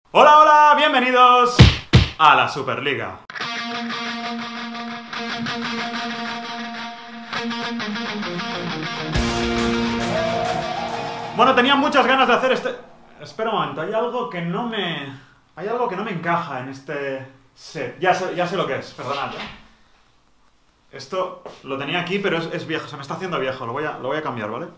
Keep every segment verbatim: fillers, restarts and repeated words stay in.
Hola, hola, bienvenidos a la Superliga. Bueno, tenía muchas ganas de hacer este... Espera un momento, hay algo que no me... Hay algo que no me encaja en este set. Ya sé, ya sé lo que es, perdonad. Esto lo tenía aquí, pero es, es viejo, se me está haciendo viejo, lo voy a, lo voy a cambiar, ¿vale?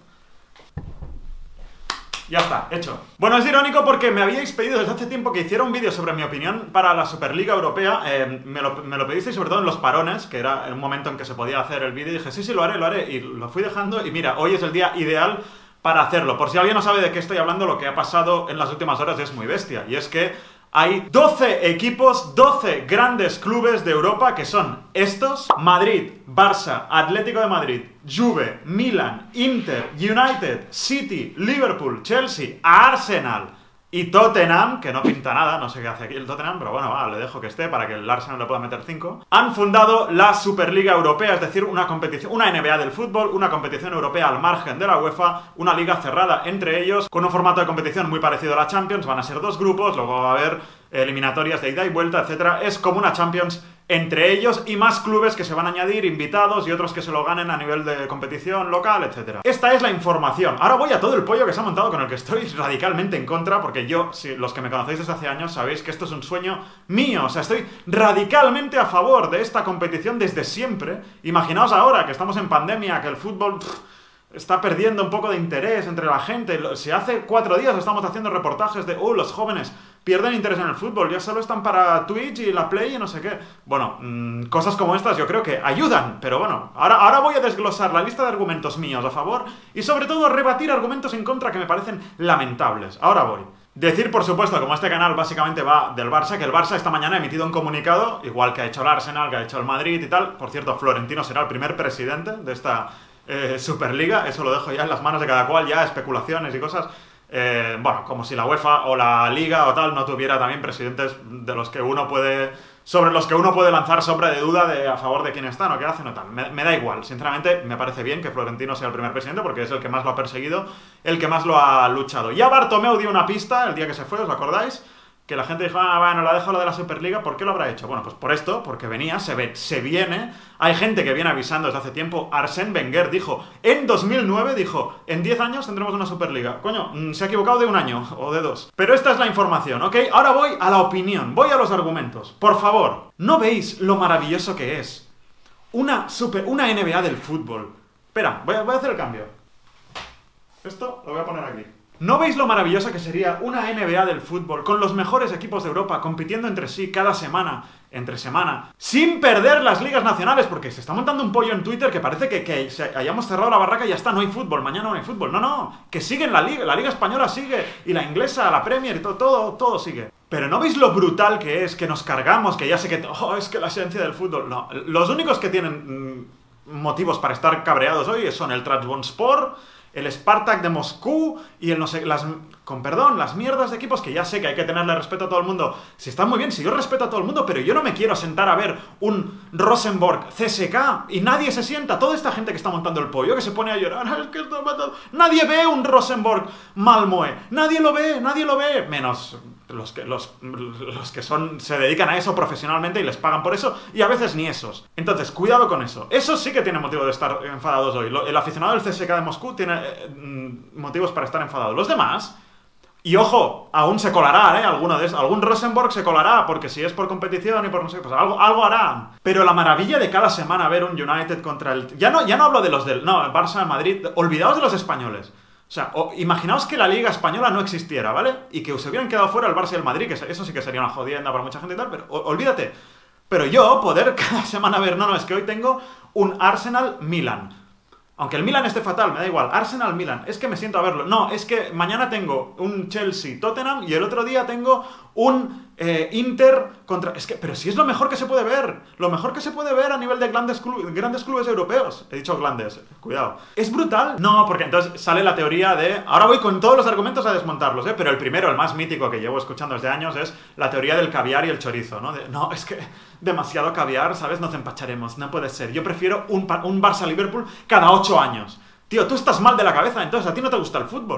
Ya está, hecho. Bueno, es irónico porque me habíais pedido desde hace tiempo que hiciera un vídeo sobre mi opinión para la Superliga Europea. Eh, me, lo, me lo pedisteis sobre todo en los parones, que era el momento en que se podía hacer el vídeo, y dije, sí, sí, lo haré, lo haré. Y lo fui dejando, y mira, hoy es el día ideal para hacerlo. Por si alguien no sabe de qué estoy hablando, lo que ha pasado en las últimas horas es muy bestia. Y es que hay doce equipos, doce grandes clubes de Europa que son estos: Madrid, Barça, Atlético de Madrid, Juve, Milan, Inter, United, City, Liverpool, Chelsea, Arsenal y Tottenham, que no pinta nada, no sé qué hace aquí el Tottenham, pero bueno, va, le dejo que esté para que el Arsenal le pueda meter cinco. Han fundado la Superliga Europea, es decir, una competición, una N B A del fútbol, una competición europea al margen de la UEFA, una liga cerrada entre ellos, con un formato de competición muy parecido a la Champions. Van a ser dos grupos, luego va a haber eliminatorias de ida y vuelta, etcétera. Es como una Champions entre ellos y más clubes que se van a añadir, invitados y otros que se lo ganen a nivel de competición local, etcétera. Esta es la información. Ahora voy a todo el pollo que se ha montado, con el que estoy radicalmente en contra, porque yo, si los que me conocéis desde hace años, sabéis que esto es un sueño mío. O sea, estoy radicalmente a favor de esta competición desde siempre. Imaginaos ahora que estamos en pandemia, que el fútbol pff, está perdiendo un poco de interés entre la gente. Si hace cuatro días estamos haciendo reportajes de, oh, los jóvenes pierden interés en el fútbol, ya solo están para Twitch y la Play y no sé qué. Bueno, mmm, cosas como estas yo creo que ayudan, pero bueno, ahora, ahora voy a desglosar la lista de argumentos míos a favor y sobre todo rebatir argumentos en contra que me parecen lamentables. Ahora voy. Decir, por supuesto, como este canal básicamente va del Barça, que el Barça esta mañana ha emitido un comunicado, igual que ha hecho el Arsenal, que ha hecho el Madrid y tal. Por cierto, Florentino será el primer presidente de esta eh, Superliga, eso lo dejo ya en las manos de cada cual, ya especulaciones y cosas. Eh, bueno, como si la UEFA o la Liga o tal no tuviera también presidentes de los que uno puede... sobre los que uno puede lanzar sombra de duda de a favor de quién están o qué hacen o tal. Me, me da igual, sinceramente me parece bien que Florentino sea el primer presidente porque es el que más lo ha perseguido, el que más lo ha luchado. Ya Bartomeu dio una pista el día que se fue, ¿os lo acordáis? Que la gente dijo, ah, bueno, la dejo lo de la Superliga, ¿por qué lo habrá hecho? Bueno, pues por esto, porque venía, se ve, se viene, hay gente que viene avisando desde hace tiempo. Arsène Wenger dijo, en dos mil nueve, dijo, en diez años tendremos una Superliga. Coño, se ha equivocado de un año, o de dos. Pero esta es la información, ¿ok? Ahora voy a la opinión, voy a los argumentos. Por favor, ¿no veis lo maravilloso que es una, super, una N B A del fútbol? Espera, voy a, voy a hacer el cambio. Esto lo voy a poner aquí. ¿No veis lo maravillosa que sería una N B A del fútbol con los mejores equipos de Europa compitiendo entre sí cada semana, entre semana, sin perder las ligas nacionales? Porque se está montando un pollo en Twitter que parece que, que se hayamos cerrado la barraca y ya está, no hay fútbol, mañana no hay fútbol. No, no, que sigue en la liga, la liga española sigue, y la inglesa, la Premier, y todo, todo, todo sigue. Pero ¿no veis lo brutal que es, que nos cargamos, que ya sé que, oh, es que la esencia del fútbol? No, los únicos que tienen mmm, motivos para estar cabreados hoy son el Trabzonspor, el Spartak de Moscú y el no sé, las, con perdón, las mierdas de equipos que ya sé que hay que tenerle respeto a todo el mundo. Si están muy bien, si yo respeto a todo el mundo, pero yo no me quiero sentar a ver un Rosenborg C S K y nadie se sienta. Toda esta gente que está montando el pollo, que se pone a llorar, es que está matando. Nadie ve un Rosenborg Malmö, nadie lo ve, nadie lo ve, menos los que, los, los que son, se dedican a eso profesionalmente y les pagan por eso, y a veces ni esos. Entonces, cuidado con eso. Eso sí que tiene motivo de estar enfadados hoy. El aficionado del C S K de Moscú tiene eh, motivos para estar enfadados. Los demás, y ojo, aún se colará, ¿eh? Alguno de esos, algún Rosenborg se colará, porque si es por competición y por no sé qué, pues algo, algo harán. Pero la maravilla de cada semana ver un United contra el... Ya no, ya no hablo de los del... No, Barça, Madrid... Olvidaos de los españoles. O sea, o, imaginaos que la Liga Española no existiera, ¿vale? Y que se hubieran quedado fuera el Barça y el Madrid, que eso sí que sería una jodienda para mucha gente y tal, pero o, olvídate. Pero yo, poder cada semana ver... No, no, es que hoy tengo un Arsenal-Milan. Aunque el Milan esté fatal, me da igual. Arsenal-Milan, es que me siento a verlo. No, es que mañana tengo un Chelsea-Tottenham y el otro día tengo un eh, Inter contra... Es que, pero si es lo mejor que se puede ver. Lo mejor que se puede ver a nivel de grandes, clu... grandes clubes europeos. He dicho grandes, cuidado. ¿Es brutal? No, porque entonces sale la teoría de... Ahora voy con todos los argumentos a desmontarlos, ¿eh? Pero el primero, el más mítico que llevo escuchando desde años es la teoría del caviar y el chorizo, ¿no? De, no, es que demasiado caviar, ¿sabes? Nos empacharemos, no puede ser. Yo prefiero un, un Barça-Liverpool cada ocho años. Tío, tú estás mal de la cabeza, entonces a ti no te gusta el fútbol.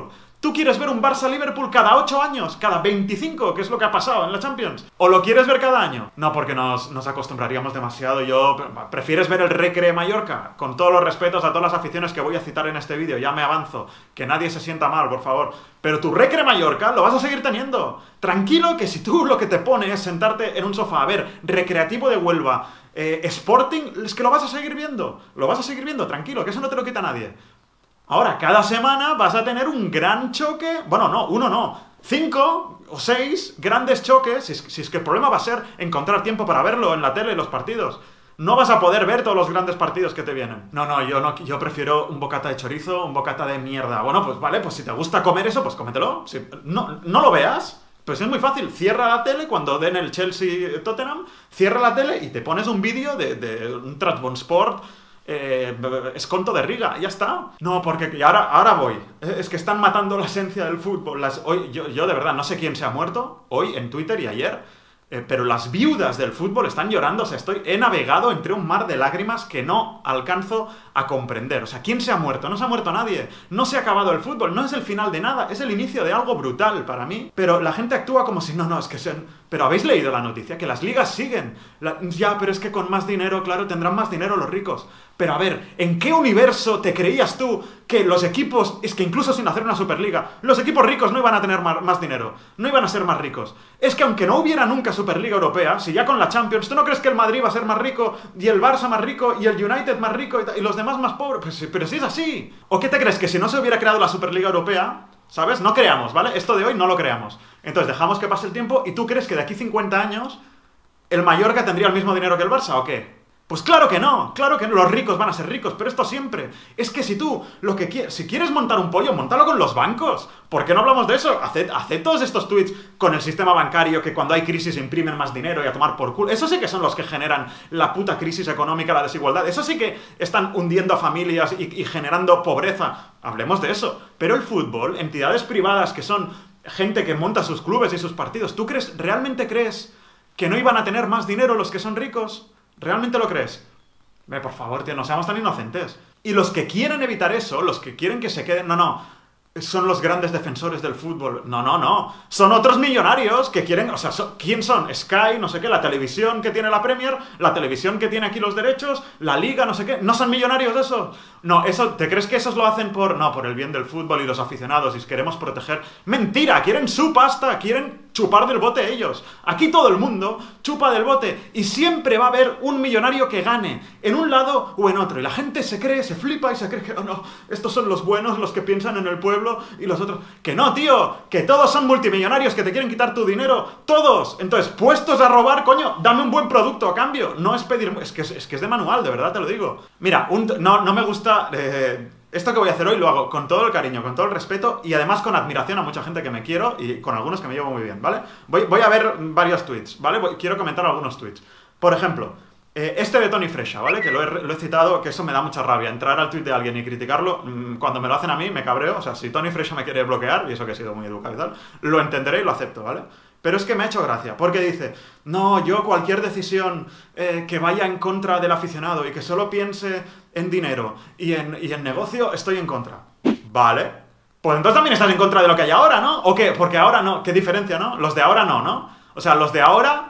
¿Tú quieres ver un Barça-Liverpool cada ocho años? ¿Cada veinticinco? Que es lo que ha pasado en la Champions. ¿O lo quieres ver cada año? No, porque nos, nos acostumbraríamos demasiado. Yo... ¿Prefieres ver el Recre Mallorca? Con todos los respetos a todas las aficiones que voy a citar en este vídeo, ya me avanzo. Que nadie se sienta mal, por favor. Pero tu Recre Mallorca lo vas a seguir teniendo. Tranquilo, que si tú lo que te pone es sentarte en un sofá a ver Recreativo de Huelva, eh, Sporting, es que lo vas a seguir viendo. Lo vas a seguir viendo, tranquilo, que eso no te lo quita nadie. Ahora, cada semana vas a tener un gran choque... Bueno, no, uno no. Cinco o seis grandes choques, si es, si es que el problema va a ser encontrar tiempo para verlo en la tele, los partidos. No vas a poder ver todos los grandes partidos que te vienen. No, no, yo no, yo prefiero un bocata de chorizo, un bocata de mierda. Bueno, pues vale, pues si te gusta comer eso, pues cómetelo. Si, no, no lo veas, pues es muy fácil. Cierra la tele cuando den el Chelsea-Tottenham, cierra la tele y te pones un vídeo de, de un Trabzonspor... Eh, Esconto de Riga, ya está. No, porque y ahora, ahora voy. Es que están matando la esencia del fútbol. Las, hoy, yo, yo de verdad no sé quién se ha muerto hoy en Twitter y ayer. Eh, pero las viudas del fútbol están llorando. O sea, estoy, he navegado entre un mar de lágrimas que no alcanzo a comprender. O sea, ¿quién se ha muerto? No se ha muerto nadie. No se ha acabado el fútbol. No es el final de nada. Es el inicio de algo brutal para mí. Pero la gente actúa como si no, no, es que se... Pero habéis leído la noticia, que las ligas siguen. La... Ya, pero es que con más dinero, claro, tendrán más dinero los ricos. Pero a ver, ¿en qué universo te creías tú que los equipos, es que incluso sin hacer una Superliga, los equipos ricos no iban a tener más, más dinero, no iban a ser más ricos? Es que aunque no hubiera nunca Superliga Europea, si ya con la Champions, ¿tú no crees que el Madrid va a ser más rico, y el Barça más rico, y el United más rico, y, y los demás más pobres? Pues, pero si es así. ¿O qué te crees? Que si no se hubiera creado la Superliga Europea, ¿sabes? No creamos, ¿vale? Esto de hoy no lo creamos. Entonces dejamos que pase el tiempo, y tú crees que de aquí cincuenta años el Mallorca tendría el mismo dinero que el Barça, ¿o qué? Pues claro que no, claro que no, los ricos van a ser ricos, pero esto siempre. Es que si tú, lo que quieres, si quieres montar un pollo, montalo con los bancos. ¿Por qué no hablamos de eso? Haced, haced todos estos tweets con el sistema bancario que cuando hay crisis imprimen más dinero y a tomar por culo. Eso sí que son los que generan la puta crisis económica, la desigualdad. Eso sí que están hundiendo a familias y, y generando pobreza. Hablemos de eso. Pero el fútbol, entidades privadas que son gente que monta sus clubes y sus partidos, ¿tú crees, realmente crees que no iban a tener más dinero los que son ricos? ¿Realmente lo crees? Ve, por favor, tío, no seamos tan inocentes. Y los que quieren evitar eso, los que quieren que se queden... No, no, son los grandes defensores del fútbol. No, no, no. Son otros millonarios que quieren... O sea, so, ¿quién son? Sky, no sé qué, la televisión que tiene la Premier, la televisión que tiene aquí los derechos, la Liga, no sé qué. ¿No son millonarios eso? No, eso, ¿te crees que esos lo hacen por... No, por el bien del fútbol y los aficionados y queremos proteger... ¡Mentira! Quieren su pasta, quieren chupar del bote ellos. Aquí todo el mundo chupa del bote y siempre va a haber un millonario que gane en un lado o en otro. Y la gente se cree, se flipa y se cree que, oh no, estos son los buenos, los que piensan en el pueblo y los otros... Que no, tío, que todos son multimillonarios que te quieren quitar tu dinero. ¡Todos! Entonces, puestos a robar, coño, dame un buen producto a cambio. No es pedir... Es que es, es, que es de manual, de verdad te lo digo. Mira, un, no, no me gusta... Eh, Esto que voy a hacer hoy lo hago con todo el cariño, con todo el respeto y además con admiración a mucha gente que me quiero y con algunos que me llevo muy bien, ¿vale? Voy, voy a ver varios tweets, ¿vale? Voy, quiero comentar algunos tweets. Por ejemplo, eh, este de Tony Freixa, ¿vale? Que lo he, lo he citado, que eso me da mucha rabia. Entrar al tweet de alguien y criticarlo, mmm, cuando me lo hacen a mí, me cabreo. O sea, si Tony Freixa me quiere bloquear, y eso que he sido muy educado y tal, lo entenderé y lo acepto, ¿vale? Pero es que me ha hecho gracia, porque dice, no, yo cualquier decisión eh, que vaya en contra del aficionado y que solo piense en dinero y en, y en negocio, estoy en contra. Vale. Pues entonces también estás en contra de lo que hay ahora, ¿no? ¿O qué? Porque ahora no. ¿Qué diferencia, no? Los de ahora no, ¿no? O sea, los de ahora,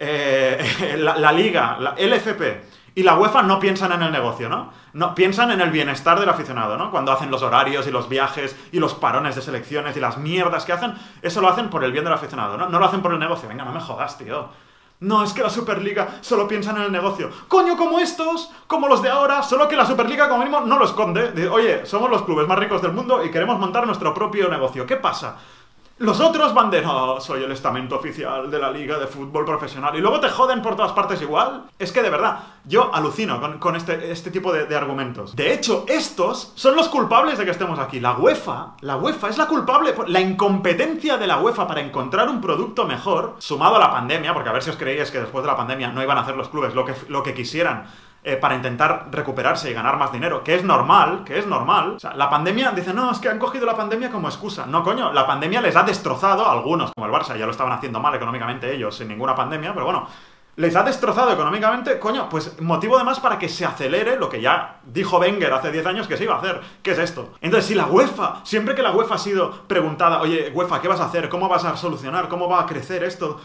eh, la, la Liga, la L F P y la UEFA no piensan en el negocio, ¿no? No, piensan en el bienestar del aficionado, ¿no? Cuando hacen los horarios y los viajes y los parones de selecciones y las mierdas que hacen, eso lo hacen por el bien del aficionado, ¿no? No lo hacen por el negocio. Venga, no me jodas, tío. No, es que la Superliga solo piensa en el negocio. Coño, como estos, como los de ahora, solo que la Superliga como mínimo no lo esconde. De, oye, somos los clubes más ricos del mundo y queremos montar nuestro propio negocio. ¿Qué pasa? Los otros van de, no, soy el estamento oficial de la Liga de Fútbol Profesional. Y luego te joden por todas partes igual. Es que de verdad, yo alucino con, con este, este tipo de, de argumentos. De hecho, estos son los culpables de que estemos aquí. La UEFA, la UEFA es la culpable. Por la incompetencia de la UEFA para encontrar un producto mejor, sumado a la pandemia, porque a ver si os creíais que después de la pandemia no iban a hacer los clubes lo que, lo que quisieran, Eh, para intentar recuperarse y ganar más dinero, que es normal, que es normal. O sea, la pandemia, dice, no, es que han cogido la pandemia como excusa. No, coño, la pandemia les ha destrozado a algunos, como el Barça, ya lo estaban haciendo mal económicamente ellos, sin ninguna pandemia, pero bueno, les ha destrozado económicamente, coño, pues motivo de más para que se acelere lo que ya dijo Wenger hace diez años que se iba a hacer. ¿Qué es esto? Entonces, si la UEFA, siempre que la UEFA ha sido preguntada, oye, UEFA, ¿qué vas a hacer? ¿Cómo vas a solucionar? ¿Cómo va a crecer esto?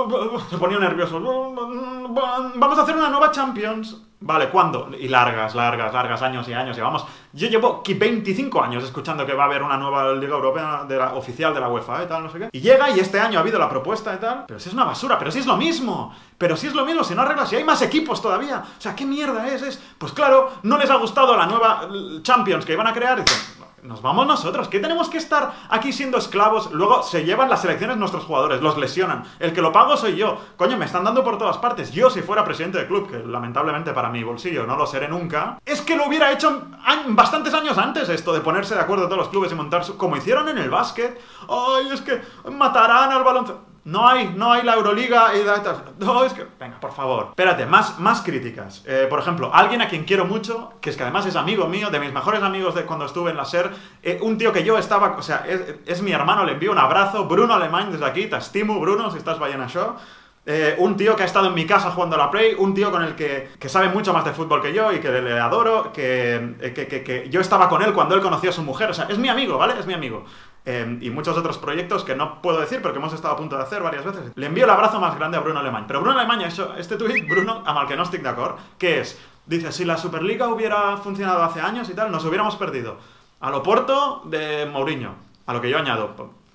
Se ponía nervioso. Vamos a hacer una nueva Champions. Vale, ¿cuándo? Y largas, largas, largas, años y años. Llevamos. Yo llevo veinticinco años escuchando que va a haber una nueva Liga Europea de la, oficial de la UEFA, y tal, no sé qué. Y llega y este año ha habido la propuesta y tal. Pero si es una basura, pero si es lo mismo. Pero si es lo mismo, si no arreglas, si hay más equipos todavía. O sea, ¿qué mierda es? es? Pues claro, no les ha gustado la nueva Champions que iban a crear. Y dicen, nos vamos nosotros, ¿qué tenemos que estar aquí siendo esclavos? Luego se llevan las selecciones nuestros jugadores, los lesionan. El que lo pago soy yo. Coño, me están dando por todas partes. Yo, si fuera presidente del club, que lamentablemente para mi bolsillo no lo seré nunca, es que lo hubiera hecho bastantes años antes esto, de ponerse de acuerdo todos los clubes y montar su... como hicieron en el básquet. Ay, es que matarán al baloncesto. No hay, no hay la Euroliga y la... No, es que... Venga, por favor. Espérate, más, más críticas. Eh, por ejemplo, alguien a quien quiero mucho, que es que además es amigo mío, de mis mejores amigos de cuando estuve en la SER, eh, un tío que yo estaba... O sea, es, es mi hermano, le envío un abrazo. Bruno Alemany, desde aquí, te estimo, Bruno, si estás vayan a show. Eh, un tío que ha estado en mi casa jugando a la Play, un tío con el que, que sabe mucho más de fútbol que yo y que le adoro, que, que, que, que yo estaba con él cuando él conoció a su mujer. O sea, es mi amigo, ¿vale? Es mi amigo. Eh, y muchos otros proyectos que no puedo decir, pero que hemos estado a punto de hacer varias veces. Le envío el abrazo más grande a Bruno Alemany. Pero Bruno Alemany ha hecho este tuit, Bruno, amb el que no estic d'acord, que es, dice, si la Superliga hubiera funcionado hace años y tal, nos hubiéramos perdido al Oporto de Mourinho, a lo que yo añado.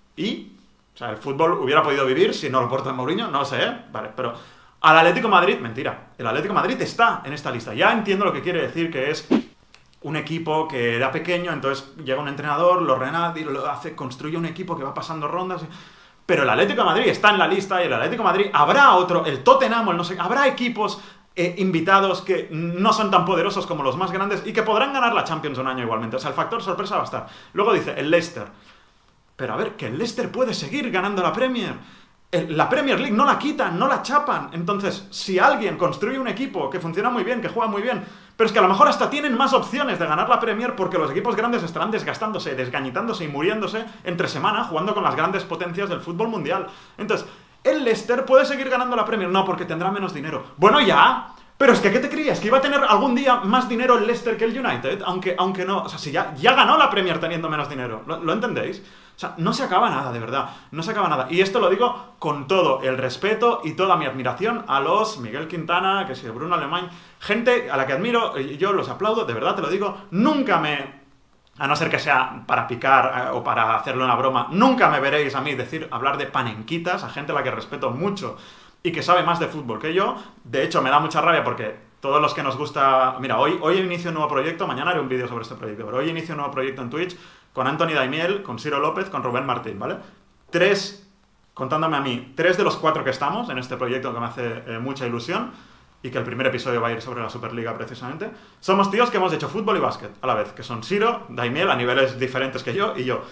Y, o sea, el fútbol hubiera podido vivir si no el Oporto de Mourinho, no lo sé, ¿eh? Vale, pero al Atlético de Madrid, mentira, el Atlético de Madrid está en esta lista. Ya entiendo lo que quiere decir, que es un equipo que era pequeño, entonces llega un entrenador, lo renada y lo hace, construye un equipo que va pasando rondas. Y... Pero el Atlético de Madrid está en la lista y el Atlético de Madrid habrá otro, el Tottenham, el no sé, habrá equipos eh, invitados que no son tan poderosos como los más grandes y que podrán ganar la Champions un año igualmente. O sea, el factor sorpresa va a estar. Luego dice, el Leicester. Pero a ver, que el Leicester puede seguir ganando la Premier. El, la Premier League no la quitan, no la chapan. Entonces, si alguien construye un equipo que funciona muy bien, que juega muy bien, pero es que a lo mejor hasta tienen más opciones de ganar la Premier porque los equipos grandes estarán desgastándose, desgañitándose y muriéndose entre semana jugando con las grandes potencias del fútbol mundial. Entonces, el Leicester puede seguir ganando la Premier. No, porque tendrá menos dinero. Bueno, ya... Pero es que, ¿qué te creías? ¿Que iba a tener algún día más dinero el Leicester que el United? Aunque, aunque no... O sea, si ya, ya ganó la Premier teniendo menos dinero. ¿Lo, ¿Lo entendéis? O sea, no se acaba nada, de verdad. No se acaba nada. Y esto lo digo con todo el respeto y toda mi admiración a los Miguel Quintana, que si Bruno Alemany... Gente a la que admiro, y yo los aplaudo, de verdad te lo digo. Nunca me... A no ser que sea para picar eh, o para hacerle una broma, nunca me veréis a mí decir, hablar de panenquitas a gente a la que respeto mucho y que sabe más de fútbol que yo. De hecho, me da mucha rabia porque todos los que nos gusta... Mira, hoy, hoy inicio un nuevo proyecto, mañana haré un vídeo sobre este proyecto, pero hoy inicio un nuevo proyecto en Twitch con Anthony Daimiel, con Ciro López, con Rubén Martín, ¿vale? Tres, contándome a mí, tres de los cuatro que estamos en este proyecto que me hace eh, mucha ilusión y que el primer episodio va a ir sobre la Superliga precisamente, somos tíos que hemos hecho fútbol y básquet a la vez, que son Ciro, Daimiel, a niveles diferentes que yo, y yo.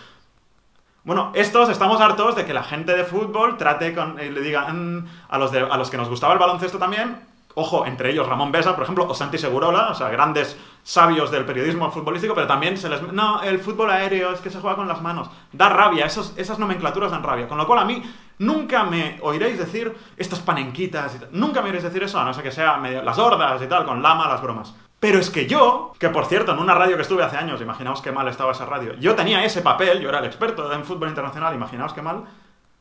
Bueno, estos estamos hartos de que la gente de fútbol trate con, y le diga mmm, a, los de, a los que nos gustaba el baloncesto también, ojo, entre ellos Ramón Besa, por ejemplo, o Santi Segurola, o sea, grandes sabios del periodismo futbolístico, pero también se les... No, el fútbol aéreo es que se juega con las manos. Da rabia, esos, esas nomenclaturas dan rabia. Con lo cual a mí nunca me oiréis decir estas panenquitas y tal. Nunca me oiréis decir eso, a no ser que sea medio, las hordas y tal, con Lama, las bromas. Pero es que yo, que por cierto, en una radio que estuve hace años, imaginaos qué mal estaba esa radio, yo tenía ese papel, yo era el experto en fútbol internacional, imaginaos qué mal,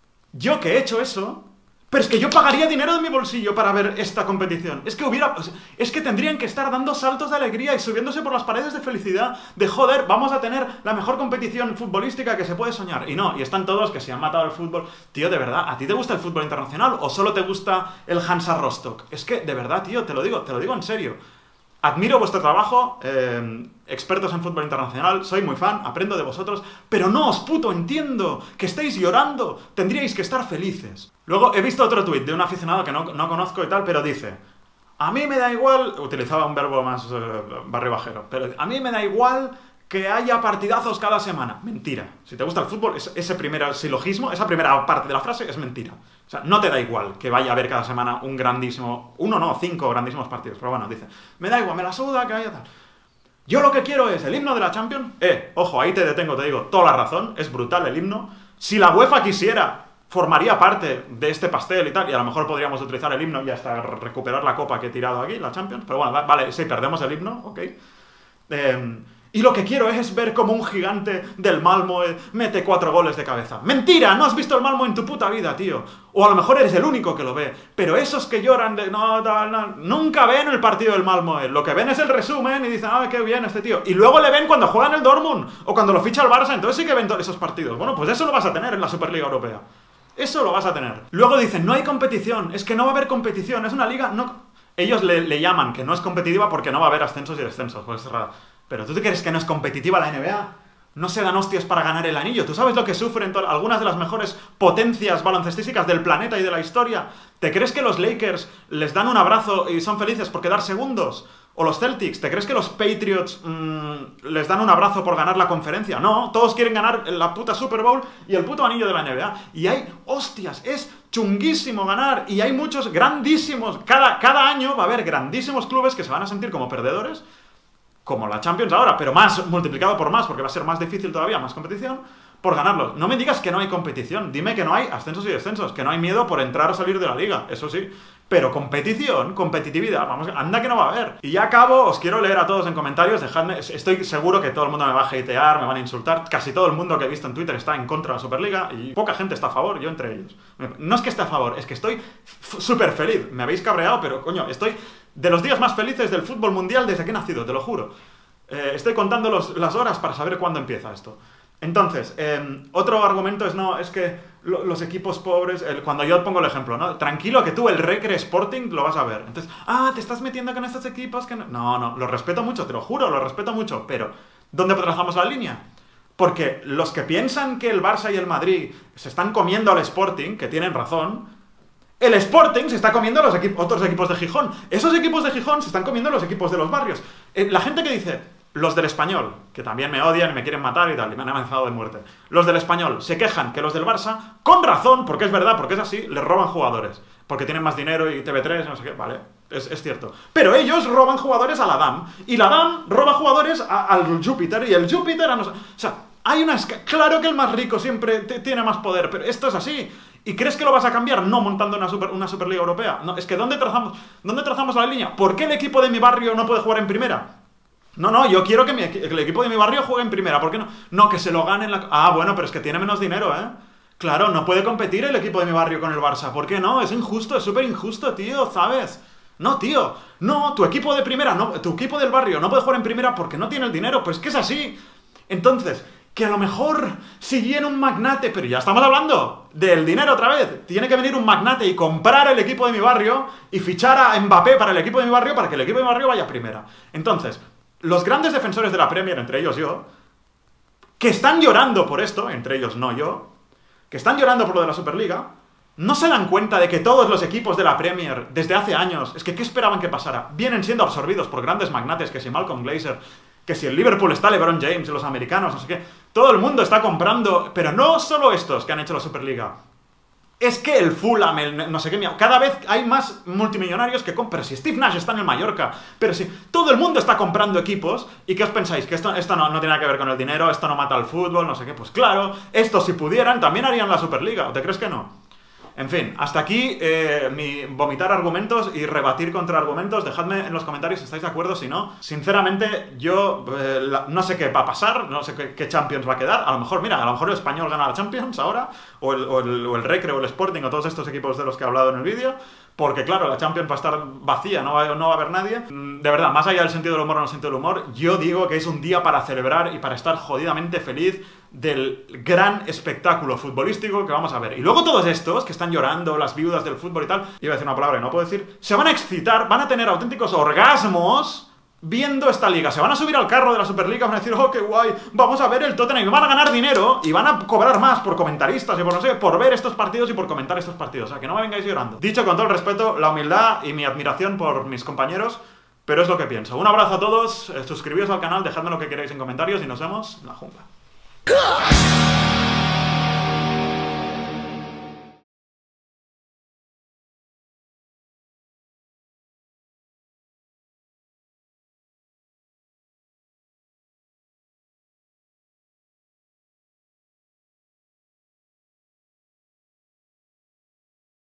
yo que he hecho eso, pero es que yo pagaría dinero de mi bolsillo para ver esta competición. Es que hubiera, es que tendrían que estar dando saltos de alegría y subiéndose por las paredes de felicidad, de joder, vamos a tener la mejor competición futbolística que se puede soñar. Y no, y están todos que se han matado el fútbol. Tío, de verdad, ¿a ti te gusta el fútbol internacional o solo te gusta el Hansa Rostock? Es que, de verdad, tío, te lo digo, te lo digo en serio. Admiro vuestro trabajo, eh, expertos en fútbol internacional, soy muy fan, aprendo de vosotros, pero no os puto entiendo que estéis llorando, tendríais que estar felices. Luego he visto otro tuit de un aficionado que no, no conozco y tal, pero dice, a mí me da igual, utilizaba un verbo más eh, barrio bajero, pero a mí me da igual que haya partidazos cada semana. Mentira. Si te gusta el fútbol, ese primer silogismo, esa primera parte de la frase es mentira. O sea, no te da igual que vaya a haber cada semana un grandísimo... Uno no, cinco grandísimos partidos. Pero bueno, dice, me da igual, me la suda que haya tal. Yo lo que quiero es el himno de la Champions. Eh, ojo, ahí te detengo, te digo, toda la razón. Es brutal el himno. Si la UEFA quisiera formaría parte de este pastel y tal, y a lo mejor podríamos utilizar el himno y hasta recuperar la copa que he tirado aquí, la Champions, pero bueno, vale, sí, perdemos el himno, ok. Eh, y lo que quiero es ver como un gigante del Malmö mete cuatro goles de cabeza. ¡Mentira! No has visto el Malmö en tu puta vida, tío. O a lo mejor eres el único que lo ve. Pero esos que lloran de no, tal, no, nunca ven el partido del Malmö. Lo que ven es el resumen y dicen, ah, qué bien este tío. Y luego le ven cuando juega en el Dortmund o cuando lo ficha el Barça, entonces sí que ven todos esos partidos. Bueno, pues eso lo vas a tener en la Superliga Europea. Eso lo vas a tener. Luego dicen, no hay competición, es que no va a haber competición, es una liga, no... Ellos le, le llaman que no es competitiva porque no va a haber ascensos y descensos, pues es raro. Pero ¿tú te crees que no es competitiva la N B A? No se dan hostias para ganar el anillo. ¿Tú sabes lo que sufren algunas de las mejores potencias baloncestísticas del planeta y de la historia? ¿Te crees que los Lakers les dan un abrazo y son felices por quedar segundos? ¿O los Celtics? ¿Te crees que los Patriots mmm, les dan un abrazo por ganar la conferencia? No, todos quieren ganar la puta Super Bowl y el puto anillo de la N B A. Y hay hostias, es chunguísimo ganar. Y hay muchos grandísimos, cada, cada año va a haber grandísimos clubes que se van a sentir como perdedores, como la Champions ahora, pero más, multiplicado por más, porque va a ser más difícil todavía, más competición, por ganarlos. No me digas que no hay competición, dime que no hay ascensos y descensos, que no hay miedo por entrar o salir de la liga, eso sí. Pero competición, competitividad, vamos, anda que no va a haber. Y ya acabo, os quiero leer a todos en comentarios, dejadme, estoy seguro que todo el mundo me va a hatear, me van a insultar, casi todo el mundo que he visto en Twitter está en contra de la Superliga y poca gente está a favor, yo entre ellos. No es que esté a favor, es que estoy súper feliz, me habéis cabreado, pero coño, estoy de los días más felices del fútbol mundial desde que he nacido, te lo juro. Eh, estoy contando los, las horas para saber cuándo empieza esto. Entonces, eh, otro argumento es, no, es que lo, los equipos pobres, el, cuando yo pongo el ejemplo, ¿no? Tranquilo que tú el Recre Sporting lo vas a ver. Entonces, ah, te estás metiendo con estos equipos que no... No, no, lo respeto mucho, te lo juro, lo respeto mucho, pero ¿dónde trazamos la línea? Porque los que piensan que el Barça y el Madrid se están comiendo al Sporting, que tienen razón, el Sporting se está comiendo a los equip- otros equipos de Gijón. Esos equipos de Gijón se están comiendo a los equipos de los barrios. Eh, la gente que dice... Los del Español, que también me odian y me quieren matar y tal, y me han amenazado de muerte. Los del Español se quejan que los del Barça, con razón, porque es verdad, porque es así, les roban jugadores. Porque tienen más dinero y T V tres, no sé qué, vale, es, es cierto. Pero ellos roban jugadores a la D A M. Y la D A M roba jugadores a, al Júpiter, y el Júpiter a no sé... O sea, hay una... Claro que el más rico siempre tiene más poder, pero esto es así. ¿Y crees que lo vas a cambiar? No montando una, super, una Superliga Europea. No, es que ¿dónde trazamos, ¿dónde trazamos la línea? ¿Por qué el equipo de mi barrio no puede jugar en primera? No, no, yo quiero que, mi, que el equipo de mi barrio juegue en primera. ¿Por qué no? No, que se lo ganen la... Ah, bueno, pero es que tiene menos dinero, ¿eh? Claro, no puede competir el equipo de mi barrio con el Barça. ¿Por qué no? Es injusto, es súper injusto, tío, ¿sabes? No, tío. No, tu equipo de primera, no, tu equipo del barrio no puede jugar en primera porque no tiene el dinero. Pues que es así. Entonces, que a lo mejor si viene un magnate, pero ya estamos hablando del dinero otra vez. Tiene que venir un magnate y comprar el equipo de mi barrio y fichar a Mbappé para el equipo de mi barrio para que el equipo de mi barrio vaya a primera. Entonces... Los grandes defensores de la Premier, entre ellos yo, que están llorando por esto, entre ellos no yo, que están llorando por lo de la Superliga, no se dan cuenta de que todos los equipos de la Premier, desde hace años, es que ¿qué esperaban que pasara? Vienen siendo absorbidos por grandes magnates, que si Malcolm Glazer, que si el Liverpool está LeBron James, los americanos, no sé qué, todo el mundo está comprando, pero no solo estos que han hecho la Superliga. Es que el Fulham, el no sé qué, cada vez hay más multimillonarios que compran. Si Steve Nash está en el Mallorca, pero si todo el mundo está comprando equipos, ¿y qué os pensáis? ¿Que esto, esto no, no tiene nada que ver con el dinero? ¿Esto no mata al fútbol? No sé qué. Pues claro, estos si pudieran también harían la Superliga. ¿O te crees que no? En fin, hasta aquí eh, mi vomitar argumentos y rebatir contra argumentos. Dejadme en los comentarios si estáis de acuerdo, si no. Sinceramente, yo eh, la, no sé qué va a pasar, no sé qué, qué Champions va a quedar. A lo mejor, mira, a lo mejor el Español gana la Champions ahora, o el, o el, o el Recre, o el Sporting, o todos estos equipos de los que he hablado en el vídeo. Porque claro, la Champions va a estar vacía, no va, no va a haber nadie. De verdad, más allá del sentido del humor o no sentido del humor, yo digo que es un día para celebrar y para estar jodidamente feliz del gran espectáculo futbolístico que vamos a ver. Y luego todos estos que están llorando, las viudas del fútbol y tal, iba a decir una palabra y no puedo decir, se van a excitar, van a tener auténticos orgasmos viendo esta liga. Se van a subir al carro de la Superliga, van a decir, oh, qué guay, vamos a ver el Tottenham, y van a ganar dinero y van a cobrar más por comentaristas y por no sé, por ver estos partidos y por comentar estos partidos. O sea, que no me vengáis llorando. Dicho con todo el respeto, la humildad y mi admiración por mis compañeros, pero es lo que pienso. Un abrazo a todos, suscribíos al canal, dejadme lo que queráis en comentarios y nos vemos en la jungla.